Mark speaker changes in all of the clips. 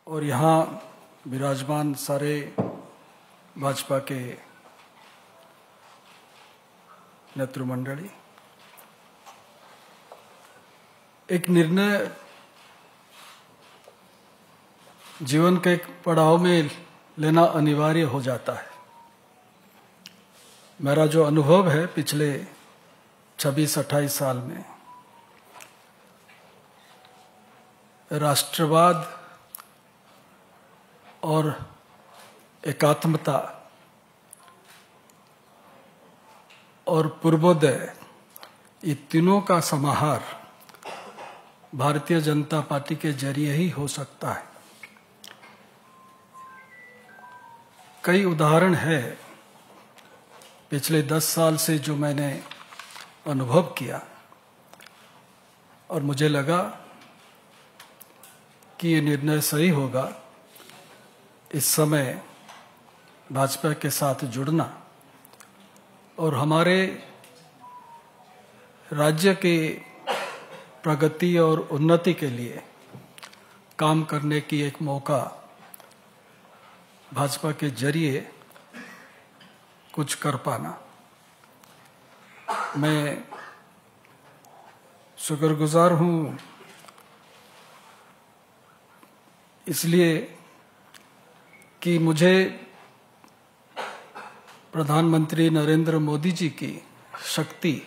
Speaker 1: और यहाँ विराजमान सारे भाजपा के नेतृमंडली, एक निर्णय जीवन के एक पड़ाव में लेना अनिवार्य हो जाता है। मेरा जो अनुभव है पिछले 26-28 साल में, राष्ट्रवाद और एकात्मता और पूर्वोदय, ये तीनों का समाहार भारतीय जनता पार्टी के जरिए ही हो सकता है। कई उदाहरण है पिछले 10 साल से जो मैंने अनुभव किया, और मुझे लगा कि ये निर्णय सही होगा इस समय भाजपा के साथ जुड़ना और हमारे राज्य के प्रगति और उन्नति के लिए काम करने की एक मौका भाजपा के जरिए कुछ कर पाना। मैं शुक्रगुजार हूँ इसलिए कि मुझे प्रधानमंत्री नरेंद्र मोदी जी की शक्ति,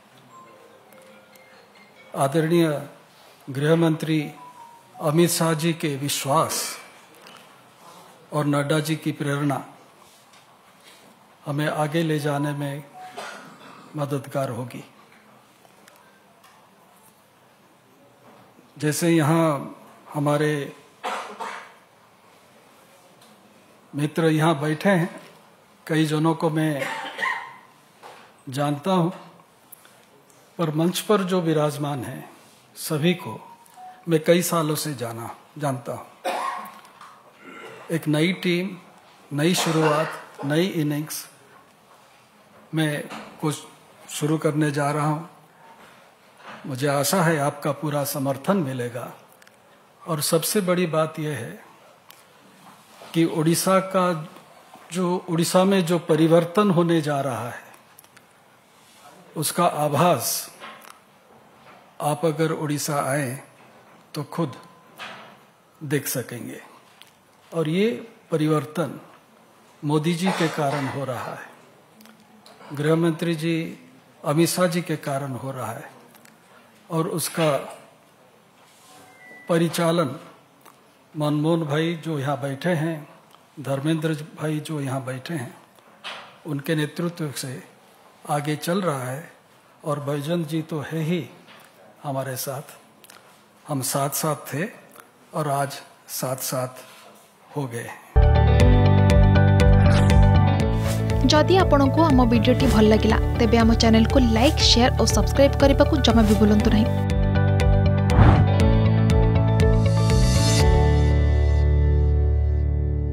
Speaker 1: आदरणीय गृह मंत्री अमित शाह जी के विश्वास और नड्डा जी की प्रेरणा हमें आगे ले जाने में मददगार होगी। जैसे यहाँ हमारे मित्र यहाँ बैठे हैं, कई जनों को मैं जानता हूँ, पर मंच पर जो विराजमान हैं सभी को मैं कई सालों से जानता हूँ। एक नई टीम, नई शुरुआत, नई इनिंग्स में कुछ शुरू करने जा रहा हूँ। मुझे आशा है आपका पूरा समर्थन मिलेगा। और सबसे बड़ी बात यह है कि उड़ीसा में जो परिवर्तन होने जा रहा है उसका आभास आप अगर उड़ीसा आए तो खुद देख सकेंगे। और ये परिवर्तन मोदी जी के कारण हो रहा है, गृह मंत्री जी अमित शाह जी के कारण हो रहा है, और उसका परिचालन मनमोहन भाई जो यहाँ बैठे हैं, धर्मेंद्र भाई जो यहाँ बैठे हैं, उनके नेतृत्व से आगे चल रहा है। और बैजंत जी तो है ही हमारे साथ, हम साथ साथ थे और आज साथ साथ हो गए।
Speaker 2: जदि आपंक आम भिडी भल लगा तेब आम चैनल को लाइक, शेयर और सब्सक्राइब करने को जमा भी भूलु नहीं।